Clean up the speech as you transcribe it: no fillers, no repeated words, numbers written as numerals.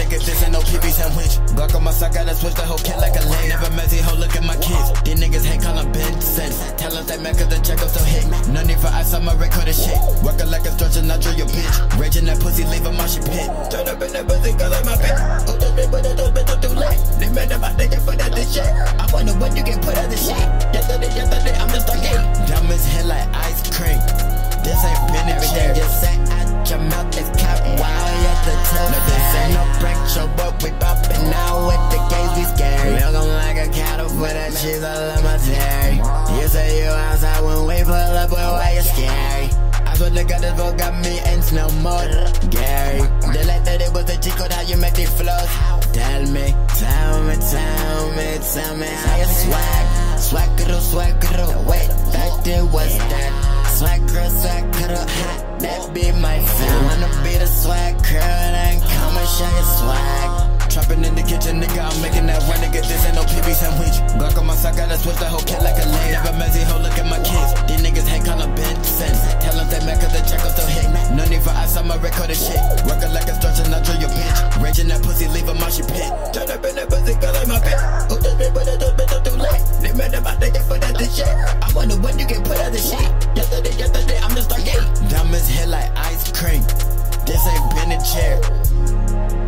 nigga, this ain't no PB sandwich. Glock on my sock, gotta switch the whole kit like a lane. Never messy, ho, look at my kids. These niggas hate callin' Benson. Tell us they mad cause the check up still hit. No need for ice on my record and shit. Workin' like a structure, not drill your bitch. Raging that pussy, leave a Moshpit. Turn up in that pussy, cause like my bitch. Who just been put that bitch up too late? They mad about they get put out this shit. I wonder when you get put out this shit. Yesterday, I'm just stuck in. Diamonds hit like ice cream. This ain't been a chair. Everything you say out your mouth is cap wild at the top. No, this ain't no prank show, but we poppin' out with the games we scary. Milk 'em like a cattle for that cheese all on my dairy. You say you outside when we pull up, boy, why you scary? I swear to God, this boy got me ends no more, Gary. They like that it was a cheat code, how you make these flows. Tell me how you swag. Swag-a-doo, wait, that it was that. Swag-a-doo, hot, that be my fam. Wanna be the swag girl, then come and show your swag. Trapping in the kitchen, nigga, I'm making that one, nigga, this ain't no PB sandwich. Glock on my sock, gotta switch the whole kit like a lane. Never messy, ho, look at my kids. These niggas hate callin' Benson. Tell them they mad cause the check up still hit. No need for ice on my record and shit. Workin' like a structure, not drill your bitch. Raging that pussy, leave a Moshpit. Turn up in that pussy, cause like my bitch. Who just been put that bitch up too late? They mad about they get put out this shit. I wonder when you get put out this shit. Yesterday, I'm just stuck in. Diamonds hit like ice cream. This ain't been a chair.